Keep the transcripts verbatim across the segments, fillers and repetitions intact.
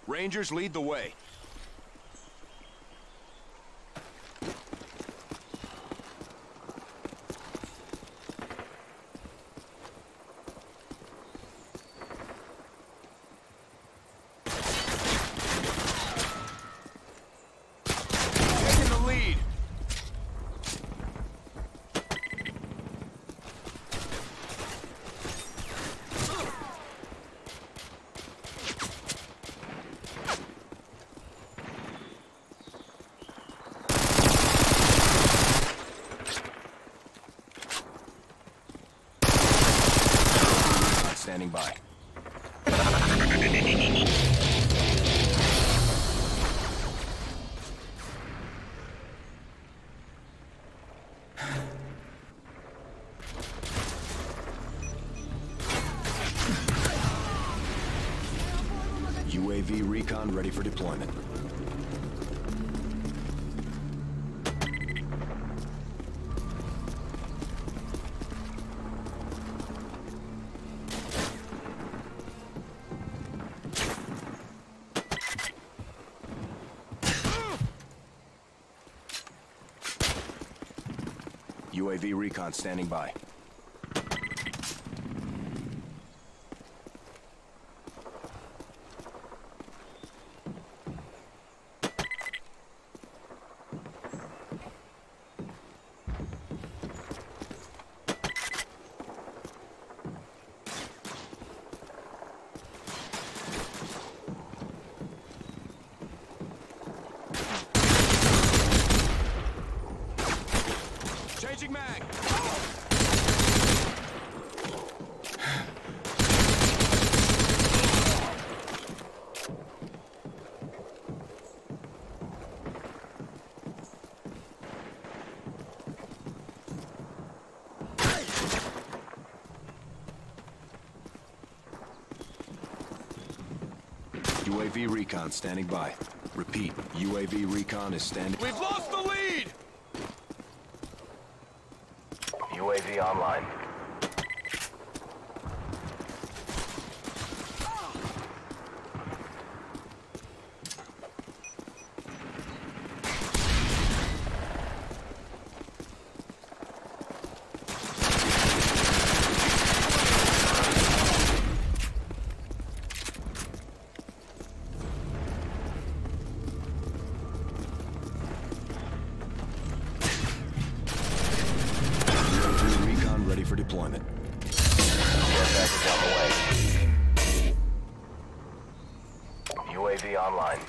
Rangers lead the way. Taking the lead. Standing by. U A V recon ready for deployment. U A V recon standing by. Changing mag. U A V recon standing by. Repeat, U A V recon is standing. We've lost the lead! U A V online. Ready for deployment. Care package on the way. U A V online.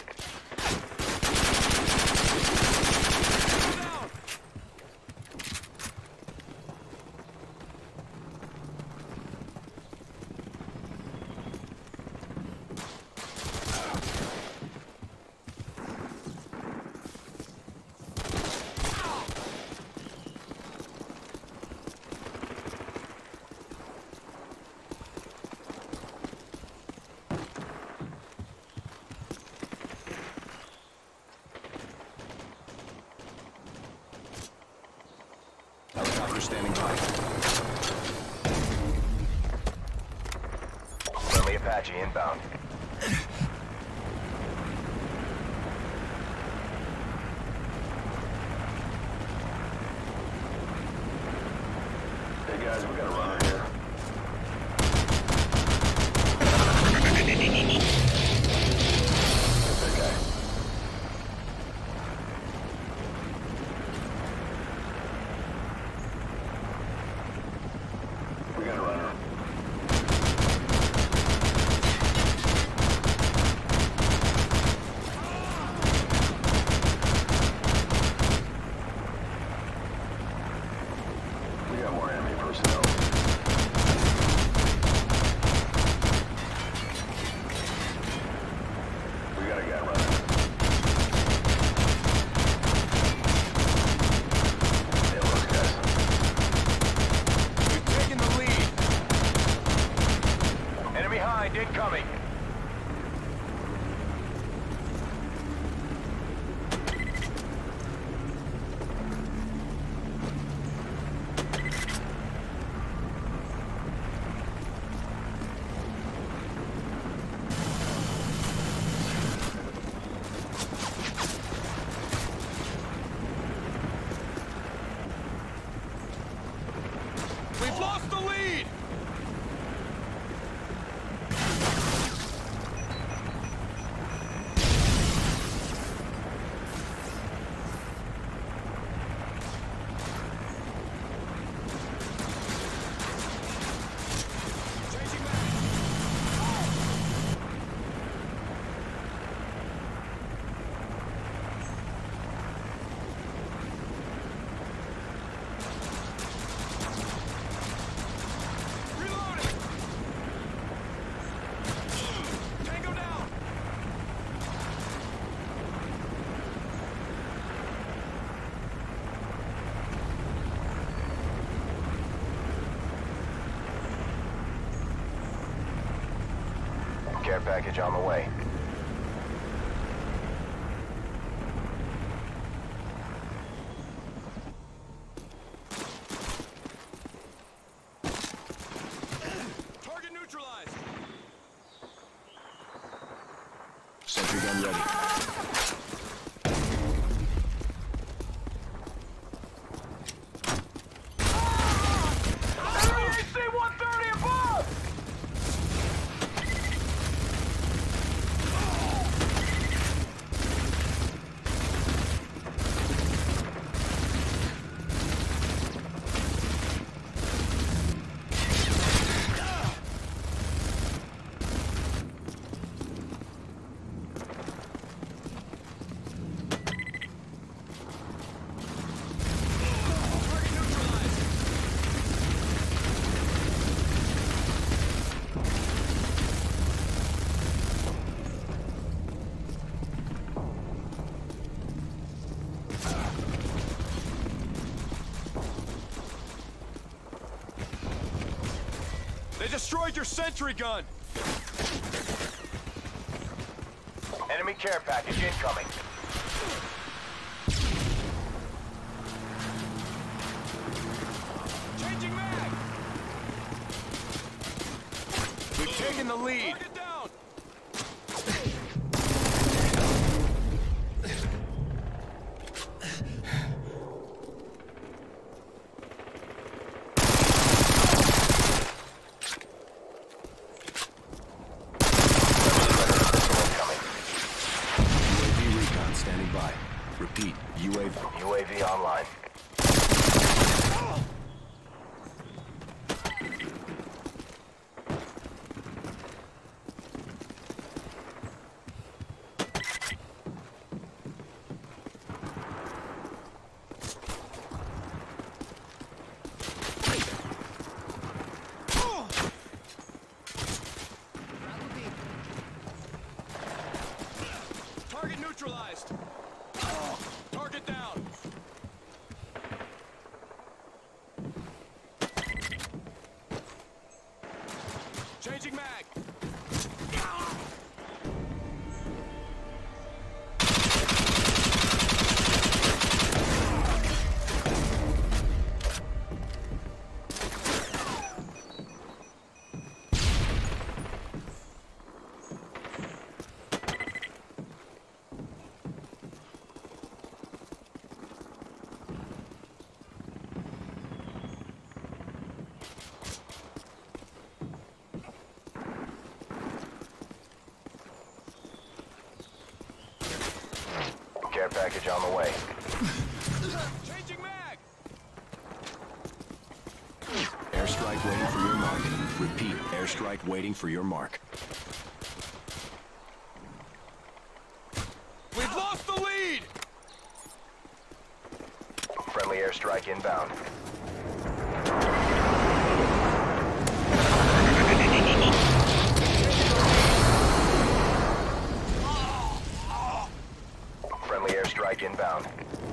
Helicopter standing by. Friendly Apache inbound. Hey guys, we got a runner here. Incoming! Care package on the way. Target neutralized. Sentry gun ready. They destroyed your sentry gun! Enemy care package incoming. Changing mag! We've taken the lead! Target down! Standing by. Repeat, U A V. U A V online. Target neutralized. Target down. Changing mag. Care package on the way. Changing mag. Airstrike waiting for your mark. Repeat, airstrike waiting for your mark. We've lost the lead! Friendly airstrike inbound. Friendly airstrike inbound.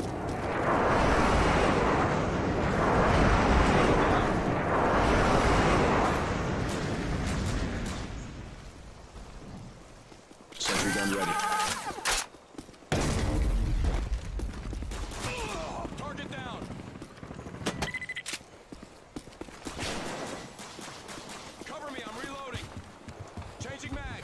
Sentry gun ready. Target down. Cover me, I'm reloading. Changing mag.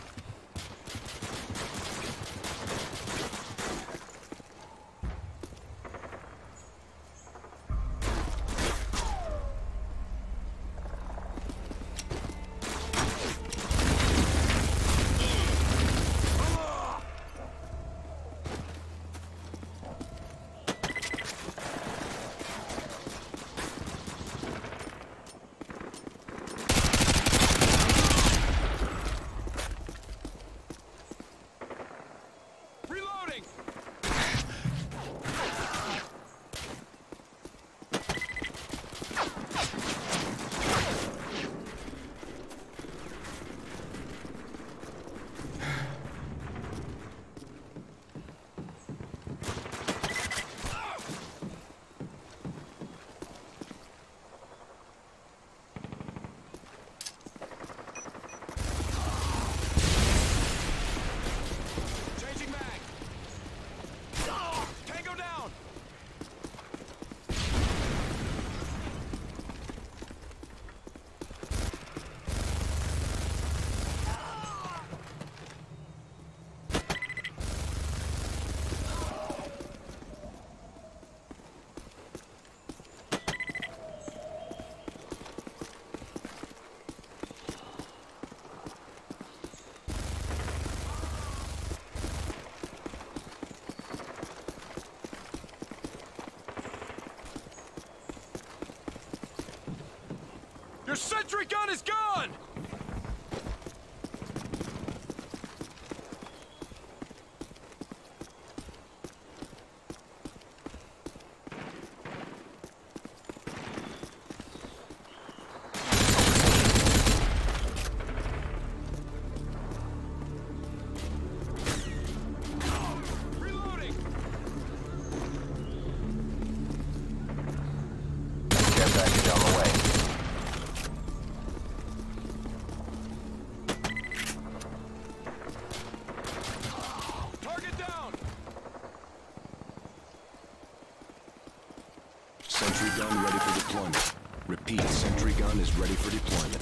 gun is ready for deployment.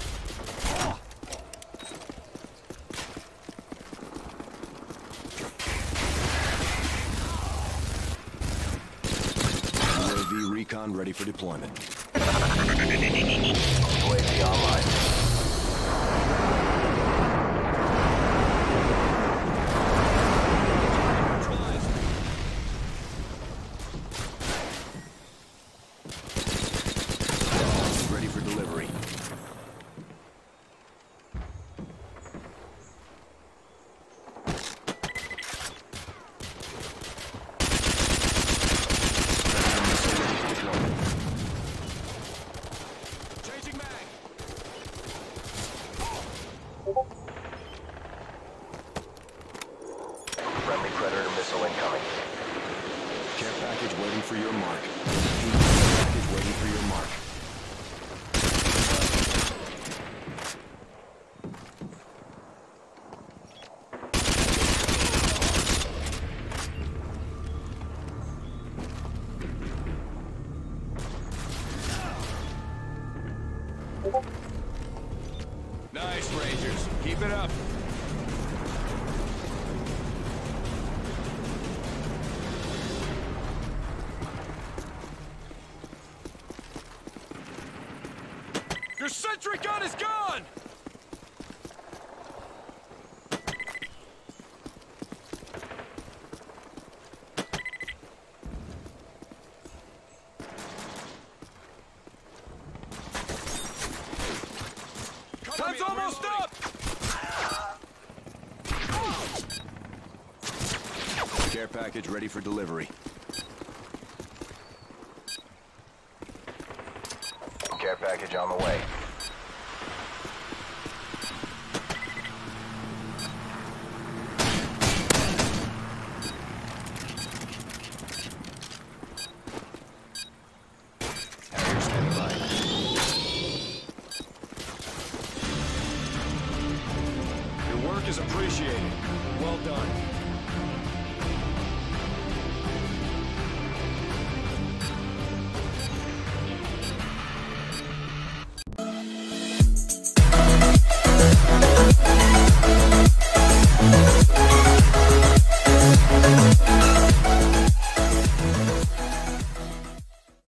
U A V recon ready for deployment. U A V online. Ready for delivery. Changing mag. Friendly Predator missile incoming. Care package waiting for your mark. Care package waiting for your mark. Nice, Rangers. Keep it up. Your sentry gun is gone! Time's almost up! Care package ready for delivery. Care package on the way. Harrier standing by. Your work is appreciated. Well done.